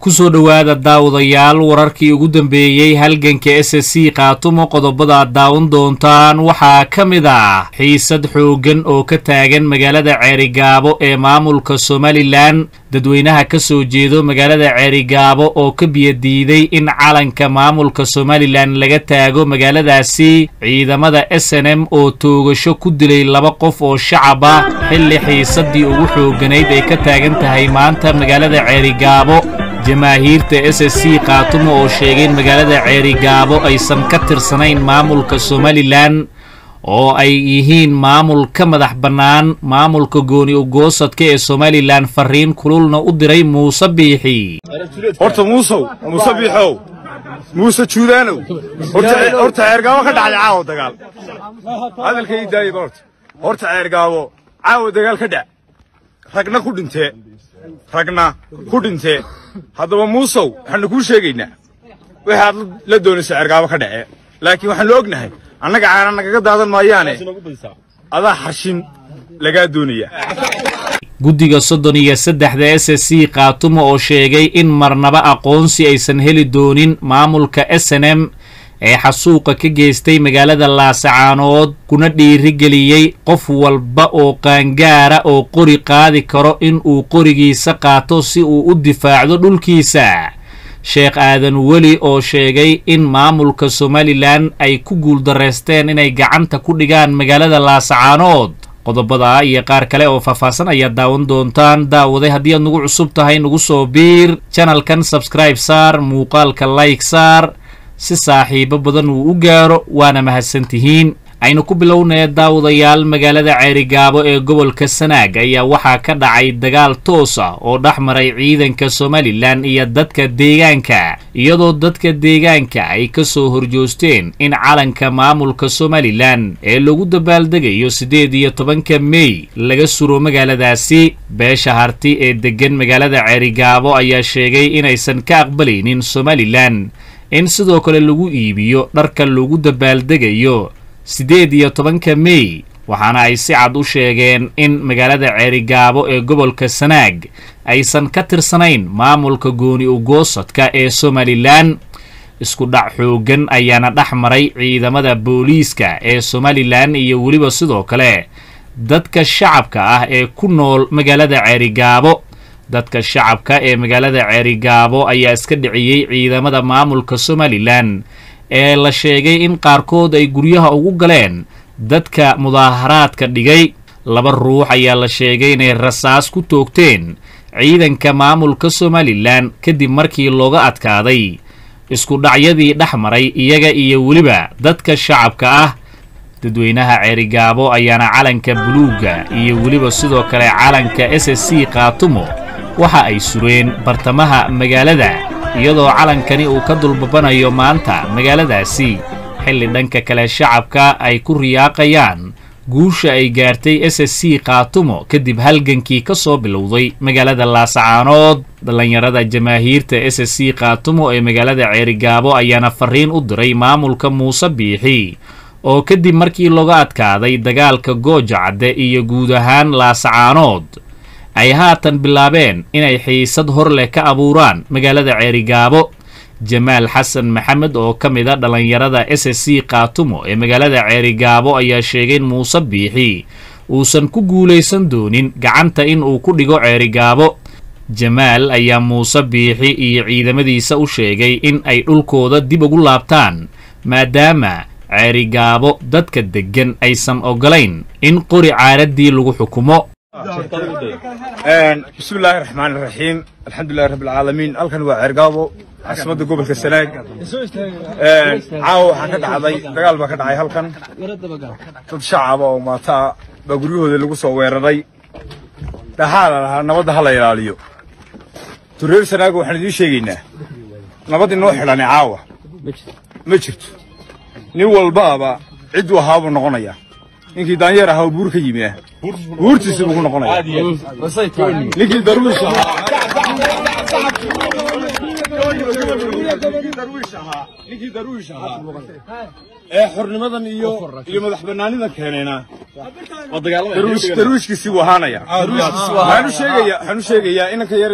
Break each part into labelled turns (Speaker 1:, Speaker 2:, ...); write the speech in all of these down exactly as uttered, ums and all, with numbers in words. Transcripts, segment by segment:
Speaker 1: kusoo dhawaada daawadayaal wararkii ugu dambeeyay halganka S S C qaatumo qodobada daawan doontaan waxaa kamid ah xiisad xoogan oo ka taagan magaalada Ceerigaabo ee maamulka Somaliland dadweynaha ka soo jeedo magaalada Ceerigaabo oo ka biyadiiday in calanka maamulka Somaliland laga taago magaaladaasi ciidamada S N M oo toogasho ku dilay laba qof oo shacab ah xilli xiisadii ugu xooganayd ay ka taagan tahay maanta magaalada Ceerigaabo jamaahiirta S S C qaatumo oo sheegay magaalada Ceerigaabo aysan ka tirsanayn maamulka Somaliland oo ay yihiin maamul ka madax bannaan maamulka gooni u goosadka ee Somaliland fariin kululna u diray Muuse Biixi
Speaker 2: horta Muuse Muuse Biixow Muuse Juudaanow horta horta Ceerigaabo ka dhacay caawa dagaal hadalka ii daayay horta horta Ceerigaabo caawa dagaal ka dhac ragna ku dhintee ragna ku dhintee haddaba Muusow waxaan ku sheegaynaa waxaad la doonaysaa Ceerigaabo ka dhacay laakiin waxaan la ognahay annaga caana naga daadan maayaane adaa xashin laga doonaya
Speaker 1: guddiga soddon iyo saddexda S S C qaatumo oo sheegay in marnaba aqoonsi aysan heli doonin maamulka S N M ee xasuuqa ka geystay magaalada Laascaanood kuna dhiirigeliyay qof walba oo qaangaara oo qori qaadi karo in uu qorigiisa qaato si uu u difaacdo dhulkiisa Sheekh Aadan Weli oo sheegay in maamulka Somaliland ay ku guuldareysteen inay gacanta ku dhigaan magaalada Laascaanood qodobada iyo qaar kale oo faahfaahsan ayaa daawan doontaan daawaday haddii aad nagu cusub tahay nagu soo biir channelkan subscribe saar muuqaalka like saar si saaxiibo badan uu u gaaro waana mahadsantihiin aynu ku bilownaa daawadayaal magaalada Ceerigaabo ee gobolka Sanaag ayaa waxaa ka dhacay dagaal toos ah oo dhaxmaray ciidanka Somaliland iyo dadka deegaanka iyadoo dadka deegaanka ay ka soo horjoosteen in calanka maamulka Somaliland ee lagu dabaaldegayo sideed iyo tobanka May laga suro magaaladaasi beesha harti ee degan magaalada Ceerigaabo ayaa sheegay inaysan ka aqbalaynin Somaliland in sidoo kale lagu iibiyo dharka lagu dabaaldegayo sideed iyo tobanka May waxaana ay si cad u sheegeen in magaalada Ceerigaabo ee gobolka Sanaag aysan ka tirsanayn maamulka gooni u goosadka ee Somaliland isku dhac xoogan ayaana dhaxmaray ciidamada booliiska ee Somaliland iyo waliba sidoo kale dadka shacabka ah ee ku nool magaalada Ceerigaabo dadka shacabka ee magaalada Ceerigaabo ayaa iska dhiciyay ciidamada maamulka Somaliland ee la sheegay in qaarkood ay guryaha ugu galeen dadka mudaaharaadka dhigay laba ruux ayaa la sheegay inay rasaas ku toogteen ciidanka maamulka Somaliland kadib markii looga adkaaday isku dhacyadii dhaxmaray iyaga iyo waliba dadka shacabka ah dadweynaha Ceerigaabo ayaana calanka buluuga iyo waliba sidoo kale calanka S S C qaatumo waxa ay sureen bartamaha magaalada iyadoo calankani uu ka dulbabanayo maanta magaaladaasi xilli dhanka kale shacabka ay ku riyaaqayaan guusha ay gaartay S S C qaatumo kadib halgankii ka soo bilowday magaalada Laascaanood dhalinyarada jamaahiirta S S C qaatumo ee magaalada Ceerigaabo ayaana fariin u diray maamulka Muuse Biixi oo kadib markii looga adkaaday dagaalka Goojacde iyo guud ahaan Laascaanood ay haatan bilaabeen inay xiisad hor leh ka abuuraan magaalada Ceerigaabo Jamaal Xasan Maxamed oo kamid ah dhalinyarada S S C qaatumo ee magaalada Ceerigaabo ayaa sheegay in Muuse Biixi uusan ku guuleysan doonin gacanta in uu ku dhigo Ceerigaabo Jamaal ayaa Muuse Biixi iyo ciidamadiisa u sheegay in ay dhulkooda dib ugu laabtaan maadaama Ceerigaabo dadka degan aysan ogolayn in qori caaradii lagu xukumo
Speaker 2: بسم الله الرحمن الرحيم الحمد لله رب العالمين halkan waa Ceerigaabo caasimada gobolka Sanaag caawa waxa ka dhacday dagaal ba ka dhacay halkan dad shacab oo maata ba guryahooda lagu soo weeraray dhaxal nabadda hala ilaaliyo tureer Sanaag waxaan idin sheegaynaa nabadda noo xiran caawa ma jirto nin walba cid waxa uu noqonayaa ninkii daanyeer ah oo buur ka yimid buurtiisa uu noqonayaa ninkii darwiish ah ninkii darwiish ah ee xornimadan iyo iyo madax banaanida keenayna darwiish darwiishkiisii wahanaya waxaan sheegayaa waxaan sheegayaa inanka yare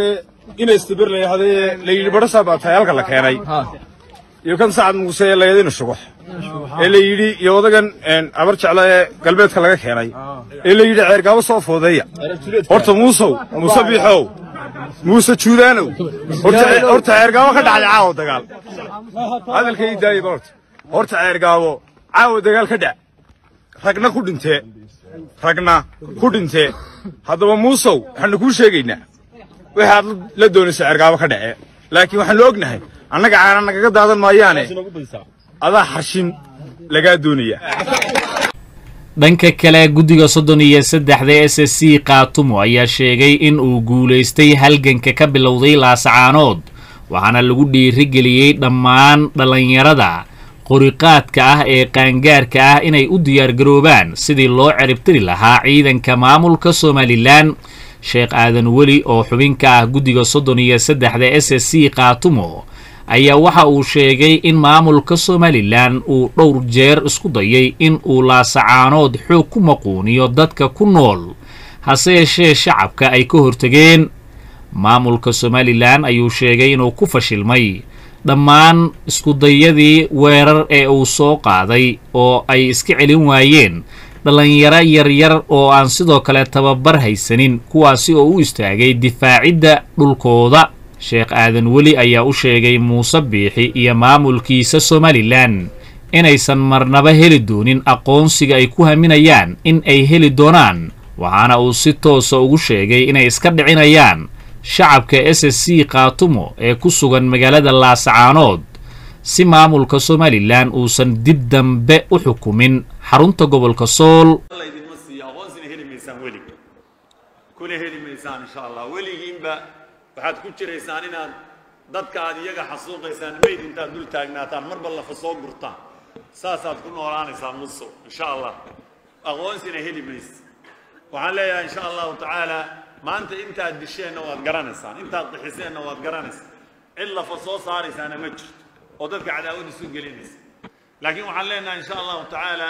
Speaker 2: إن استبر لي هذا اللي برسها بتهيأ لك الله كيناي يمكن ساعد موسى اللي يدين الشبح اللي يدي يوضعن إن أبرج على قلبك الله كيناي اللي يدي عرقه وصف وضيع أرت موسى موسى بيحو موسى شودانو أرت أرت عرقه وخد على عاود قال هذا الكيد داي برت أرت عرقه عاود قال كده رجنا كودنته رجنا كودنته هذا موسى إحنا كل شيء جينا وهذا لا دون سعر قابا كده لكن وحنا لوجناه أنا قاعد أنا قاعد هذا ما يعني هذا حشين لقى الدنيا
Speaker 1: dhanka kale guddiga soddon iyo saddexda S S C Qaatumo ayaa sheegay in uu guuleystay halganka ka bilowday Laascaanood waxaana lagu dhiirigeliyay dhammaan dhalinyarada qoriqaadka ah ee qaangaarka ah inay u diyaar garoobaan sidii loo ciribtiri lahaa ciidanka maamulka Somaliland Sheekh Aadan Weli oo xubinka ah guddiga soddon iyo saddexda S S C Qaatumo ayaa waxa uu sheegay in maamulka Somaliland uu dhowr jeer isku dayay in uu Laascaanood xoog ku maquuniyo dadka ku nool hase yeeshee shacabka ay ka hortageen maamulka Somaliland ayuu sheegay inuu ku fashilmay dhammaan isku dayadii weerar ee uu soo qaaday oo ay iska celin waayeen dhalinyaro yaryar oo aan sidoo kale tababar haysanin kuwaasi oo u istaagay difaacidda dhulkooda Sheekh Aadan Weli ayaa u sheegay Muuse Biixi iyo maamulkiisa Somaliland inaysan marnaba heli doonin aqoonsiga ay ku haminayaan in ay heli doonaan waxaana uu si toos ah ugu sheegay inay iska dhicinayaan shacabka S S C Qaatumo ee ku sugan magaalada Laascaanood si maamulka Somaliland uusan dib dambe u xukumin xarunta gobolka Sool
Speaker 3: waxaad ku jiraysaan inaad dadka aad iyaga xasuuqaysaan meyd intaad dul taagnaataan marba la fasoo gurtaan saasaad ku noolaanaysaa muso insha allah aqoonsina heli maysa waxaan leeyahay insha allahu tacaala maanta intaad disheenna waad garanaysaan intaad qixiseenna waad garanaysaan cid la fasoo saaraysaana ma jirto oo dadka cadaawad isu gelinaysa laakiin waxaan leenahay insha allahu tacaala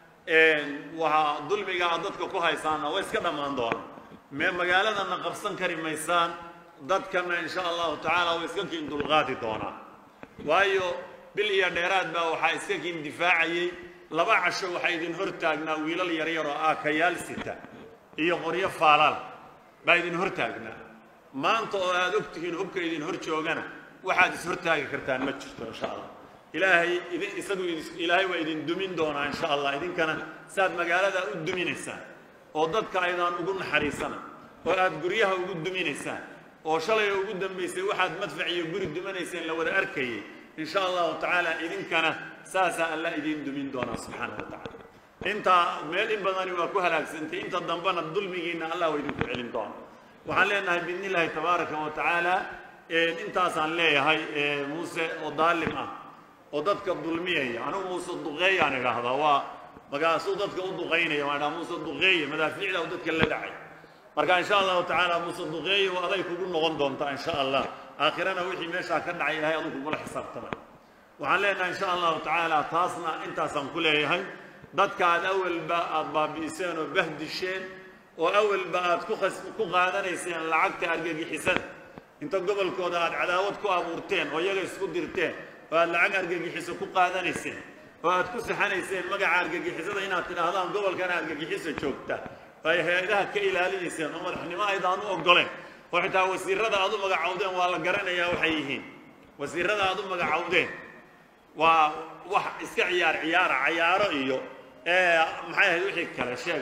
Speaker 3: waxaa dulmiga aad dadka ku haysaanna way iska dhammaan doonaan mee magaaladana qabsan kari maysaan dadkana insha allahu tacaala way iska kiin dulqaadi doonaan waayo bil iyo dheeraad baa waxaa iska kiin difaacayay laba casho waxaa idin hor taagnaa wiilal yaryar oo aakayaal sita iyo qoryo faalaal baa idin hor taagnaa maanta oo aad ogtihiin hubka idin hor joogana waxaad is hortaagi kartaan ma jirto insha allah ilaahay idin isagu ilaahay waa idin dumin doonaa insha allah idinkana saad magaalada u duminaysaan oo dadka aydaan ugu naxariisana oo aad guryaha ugu duminaysaan oo shalay ugu dambeysay waxaad madfac iyo guri dumanayseen la wada arkayay insha allahu tacaala idinkana saasa alla idin dumin doonaa subxaanahu wa tacaala inta meel in badani waa ku halaagsantay inta dambana dulmigiina allah waa idinku celin doona waxaan leenahay biidnillaahi tabaaraka wa tacaala intaasaan leeyahay muuse oo daalim ah oo dadka dulmiyaya anigu muuse duqeeyaan idhaahdaa waa magaasuu dadka u duqaynaya waan idhaha muuse duqeeye madaafiicda uu dadka la dhacay marka insha allahu tacaala muuse duqeeye waa aday kugu noqon doontaa insha allah aakhirana wixii meeshaa ka dhacay ilahay aduu kugula xisaabtamay waxaan leenahay insha allahu tacaala taasna intaasaan ku leeyahay dadka aad awalba aad baabi'iseen oo bahdisheen oo awalba aad ku ku qaadanayseen lacagta argagixisada inta gobolkooda aad cadaawad ku abuurteen oo iyaga isku dirteen oo aad lacag argagixiso ku qaadanayseen oo aad ku saxanayseen magaca argagixisada inaad tidhaahdaan gobolkana argagixisa joogta ay hay'adaha ka ilaalinayseen oo madaxnimo aydaan u ogoleen oo xitaa wasiirada aad u magacawdeen waa la garanayaa waxay yihiin wasiirada aad u magacawdeen waa wax iska ciyaar ciyaara ciyaaro iyo maxay ahayd wixii kale sheeg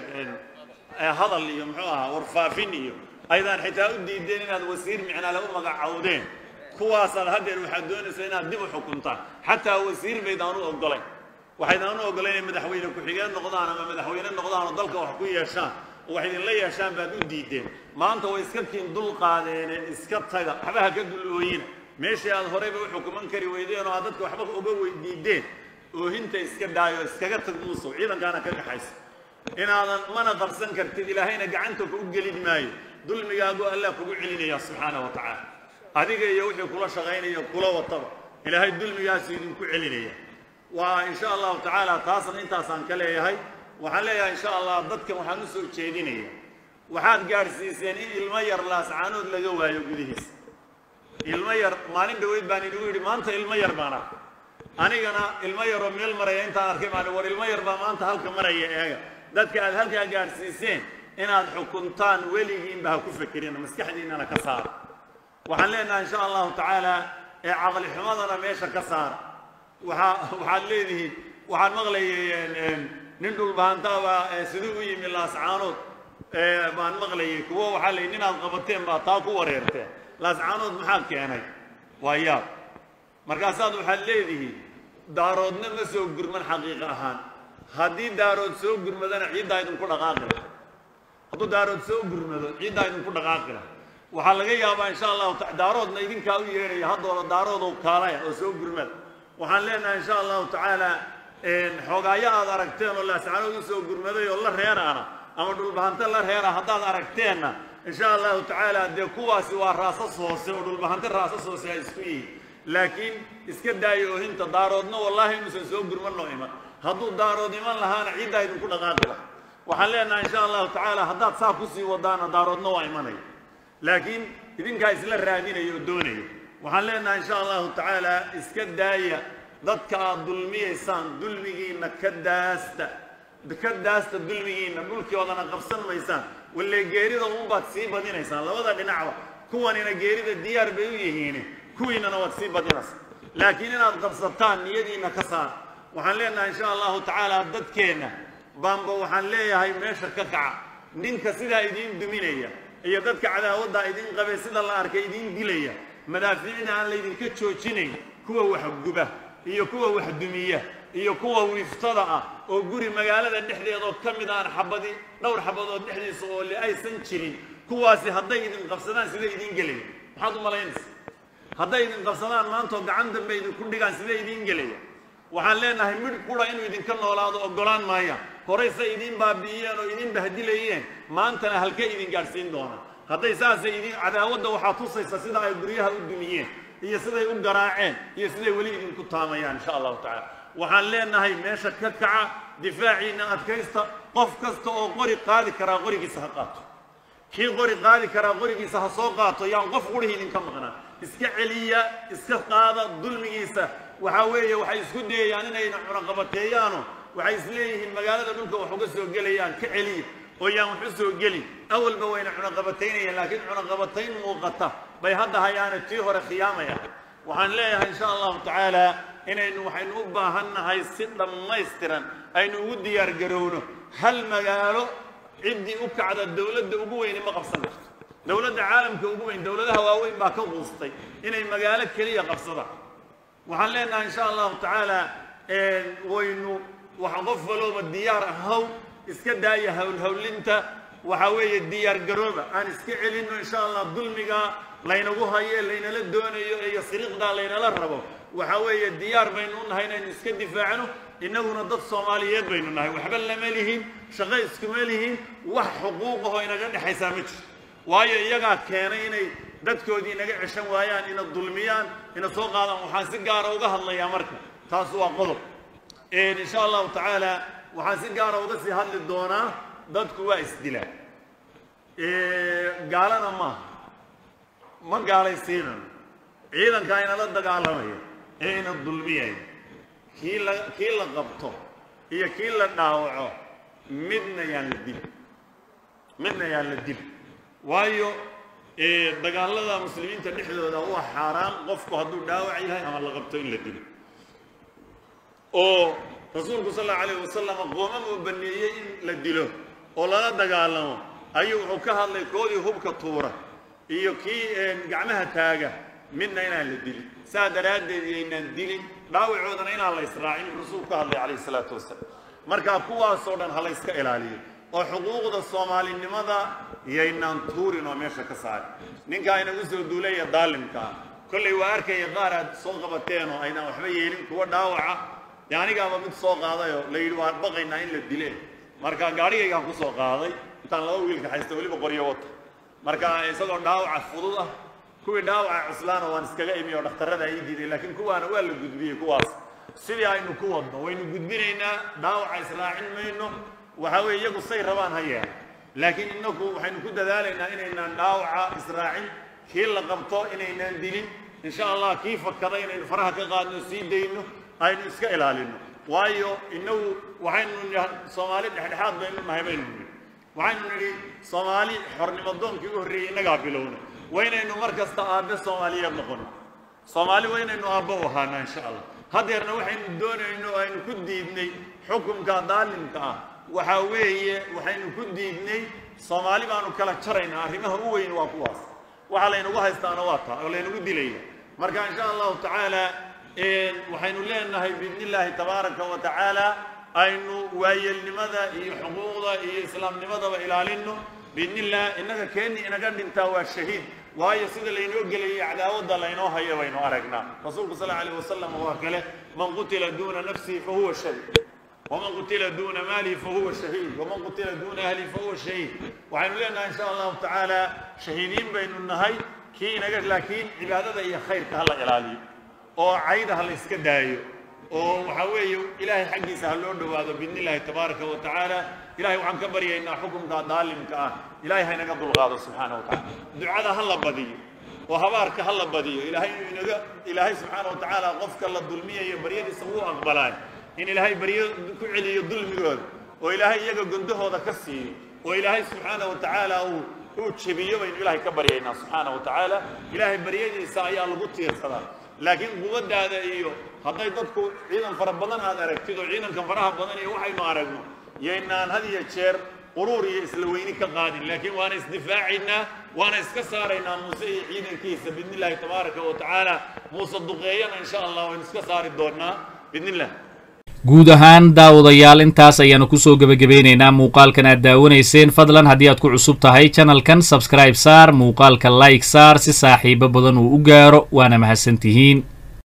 Speaker 3: hadal iyo muxuu ahaa warfaafin iyo aydaan xitaa u diideen inaad wasiir micnaale u magacawdeen kuwaasaad haddeer waxaad doonaysaa inaad dib u xukuntaan xataa wasiir baydaan u ogolayn waxaydaan u ogolayn inay madaxweyne ku-xigeen noqdaan ama madaxweyne noqdaan oo dalka wax ku yeeshaan oo wax idinla yeeshaan baad u diideen maanta way iska kiin dul qaadeeneen iska taga waxbaha ka dul ooyina meeshii aad horeyba u xukuman kari weydeen oo aad dadka waxba uga weydiideen oohinta iska dhaayo iskaga tag muusow ciidankaana ka kaxayso inaadan mana qabsan kartid ilaahayna gacanta kugu gelin maayo dulmigaagu allah kugu celinaya subxaana wa tacaala adiga iyo wixii kula shaqaynaya kula wataba ilaahay dulmigaas idinku celinaya waa insha allahu tacaala taasna intaasaan ka leeyahay waxaan leeyahay insha allah dadkan waxaan u soo jeedinaya waxaad gaadhsiiseen in ilmo yar Laascaanood laga waayo gudihiisa المير ما ندويد باني نقول ما أنت المير بانا أنا جنا المير وميل مريا أنت أركي معنا ور المير بما أنت هلك مريا إيه ذاتك هلك جارسيسين إن الحكومتان وليين بها كفكرين مسكحدين أنا كسار وحلينا إن شاء الله تعالى عقل حمادنا ميشا كسار وحلينه وحن مغلي نندل بانتا سدوي من الأسعانود بان مغلي كوا وحلي ننا القبطين باتاكو وريرته الأسعانود محاك يعني وياه مركزات وحلينه دارودنا مسوق جرمن حقيقة هان هدي دارود سوق جرمن عيد دايدن كل دقائق هدو دارود سوق جرمن عيد دايدن كل دقائق وحلقة يابا إن شاء الله دارودنا يدين كاوي هدو دارود وكالايا وسوق جرمن وحلينا إن شاء الله تعالى إن حقايا أركتين ولا سعروا سوق جرمن يلا ريانا أما دول بهانت الله ريانا هذا أركتين إن شاء الله تعالى دكوا سوى راس الصوص ودول بهانت راس الصوص يسوي لكن إسكت دايو هنت دارودنا والله إنه سوق جرمن نوعما هدو دارود إيمان لهان عيدا يدون كل قاقلة وحلينا إن شاء الله تعالى هذا ساكوسي ودانا دارودنا وإيماني لكن إذن كايس للرادين يودوني وحلينا إن شاء الله تعالى إسكت دايا ضدك الظلمية سان ظلميين كداست كداست الظلميين ملك وضنا قفصن ميسان واللي جيري ذا مو بتصيب بدينا إنسان لو ذا بنعوة كوانينا جيري ذا ديار بيويهيني كوينا نوتصيب بدينا لكن أنا قفصتان نيدينا كسان وحلينا إن شاء الله تعالى ضدكينا بامبو وحليا هاي ماشر ككعة نينك سيدا إيدين دمينية هي ضدك على وضع إيدين قبل سيدا الله أركي إيدين ديلية مدافعين عن اللي كتشوتشيني كوا وحجبه هي كوا وحدمية هي كوا ويفترع وجوري مجالات النحلة ضد كم دان حبدي دور حبض النحلة صول لأي سنشري كوا سي هداي إذن قفصنان سيدا إيدين جلي حاضر ملاينس هداي إذن قفصنان ما أنتوا عند بيد كل كان سيدا إيدين جلي وحلينا هيمر كولا إنه إذن كنا ولا أقولان مايا كوريس إيدين بابيين وإيدين بهدليين ما أنتنا هلك إيدين جالسين دونا هذا يساس إيدين عداوة وحاطوس يساسيدا يبريها الدنيا هي سيدا يقوم جراعين هي سيدا ولي إيدين كتاميان إن شاء الله تعالى وحلينا هاي ماشى ككعة دفاعينا أتكيستا قف كستا أو قري قاضي كرا قري كيسحقات كي قري قاضي كرا قري كيسحقات يعني قف قري إيدين كم غنا إسكعلية إسكقاضة ظلم إيسا وحاوية وحيسكد يعني نحن رقبتيانو وحيس ليه المجالات دولك وحقسوا جليان كعلي ويا محسوا جلي أول بوين رقبتين لكن رقبتين موقتة بيهذا هيان تيهر خيامة يعني وحنلاقيها إن شاء الله تعالى إن إنه حنوبة هن هاي الستة ما يسترن أي ودي يرجعونه هل مجاله عندي أبكى الدولة دبوين ما قصدت دولة العالم كوبوين دولة هواوين ما كوبوستي إن المجالات كلية قصدها وحلينا إن شاء الله تعالى وينو وحنقفلوا بالديار هو إسكداية هول هولنتا وحوي الديار قربة أنا إسكعل إنه إن شاء الله ظلمك لينوها هي لين للدون يصير دا لين للربو وحوي الديار بينون هنا نسكت دفاعنه إنه نضد صوماليات بيننا وحبل مالهم شغال إسكمالهم وحقوقه هنا جد حسامتش وهي يجا كانين dadkoodii naga cishan waayaan in dulmiyaan in soo qaadaan waxaan si gaar ah uga hadlayaa marka taas waa qodob ee insha Allah taala waxaan si gaar ah uga sii hadli doonaa dadku waa isdilaan ee gaalana ma ma gaalaysiinan ciidanka in la dagaalamayo ee in dulmiyay kii la kii la qabto iyo kii la dhaawaco midna yaan la dil midna yaan la dil waayo إيه دجالة المسلمين تنحدوا ده هو حرام قفكوا هدول داوع إلهي أما الله قبتين للدين. أو رسولك صلى الله عليه وسلم قوما مبنيين للدين. ولا دجالة أيوه حكها اللي كودي هو بكتورة. إيو كي جعمها تاجة منا هنا للدين. سادرات إن الدين داوع عودنا هنا على إسرائيل رسولك الله عليه الصلاة والسلام. مركب قوة صورنا هلا إسرائيل عليه. وحقوق الصومالي لماذا يينان تورين وماشى كسار نينكا إنا وسوا دولية ظالمكا كل وارك يقارد سوق بتينو أينا وحبيين كوا داوعة يعني كا مد سوق هذا يو ليلو بقينا إن للدليل مركا قاري كا كو سوق هذا تنلو ويلك حيستولي بقرية وط مركا سوق داوعة فضوله كوا داوعة عسلان وانسكجا إمي ونختار هذا يجي لكن كوا أنا ولا جدبيه كواس سيدي إنه كوا وين جدبينا داوعة إسرائيل منه وحاول يجوا الصير ربان هيا لكن إنكم وحين كده ذلك إن إن ناوعة إسرائيل kii la qabto inaynaan dilin insha allah kii fakada inaynu faraha ka qaadno sii dayno aynu iska ilaalino waayo inagu waxaynu Soomaali dhexdhexaad baynu nahay baynu waxaynu nidhi Soomaali xornimo doonkii u horreeyay inagaa bilowna waynaynu mar kasta aabe Soomaaliyeed noqono Soomaali waynaynu aabbo u ahaana insha allah hadeerna waxaynu doonayno aynu ku diidnay xukunka daalimka ah waxa weeye waxaynu ku diidnay Soomaali baanu kala jaraynaa arrimaha u weyn waa kuwaas waxa la inagu haystaana waa taa oo la inagu dilaya marka insha allah taala een waxaynu leenahay biidnillaahi tabaaraka wa taala aynu waayelnimada iyo xuquuqda iyo islaamnimadaba ilaalino biidnillah inaga keeni inaga dhintaa waa shahiid waayo sida la inoo geliyay cadaawada la inoo hayo baynu aragnaa rasuulku sallallahu alayhi wasallam waa kale man qutila duuna nafsi fa huwa shahiid ومن قتل دون ماله فهو شهيد ومن قتل دون أهله فهو شهيد وحين لنا إن شاء الله تعالى شهيدين بين النهي كي نجد لكن عبادة هي خير كهلا إلالي أو عيدها الإسكدايو أو حوي إلهي حقي سهلون هذا بإذن الله تبارك وتعالى إلهي وعن كبري إن حكم ظالم كأ إلهي هي نقض الغاضب سبحانه وتعالى دعاء هلا بدي وهبارك هلا بدي إلهي إلهي سبحانه وتعالى غفك الله الظلمية يبريد يسووه أقبلان إن إلهي بريء كعلي الظلم يقول وإلهي يجا جنده هذا كسي وإلهي سبحانه وتعالى هو هو تشبيه وإن إلهي كبرينا سبحانه وتعالى إلهي بريء يساعي على قطير صلاة لكن قوة هذا إيوه هذا يدك عيدا فربنا هذا ركتيد عيدا كم فرها بدنا يوحي ما عرفنا ينان هذه الشر قروري إسلويني كقادين لكن وأنا استدفاعنا وأنا إسكسارنا موسى عيدا كيس بإذن الله تبارك وتعالى مصدقين إن شاء الله ونسكسار الدورنا بإذن الله
Speaker 1: guud ahaan daawadayaal intaas ayaanu ku soo gabagabeynaynaa muuqaalkan aad daawanayseen fadlan haddii aad ku cusub tahay channelkan subscribe saar muuqaalka like saar si saaxiibo badan uu u gaaro waana mahadsantihiin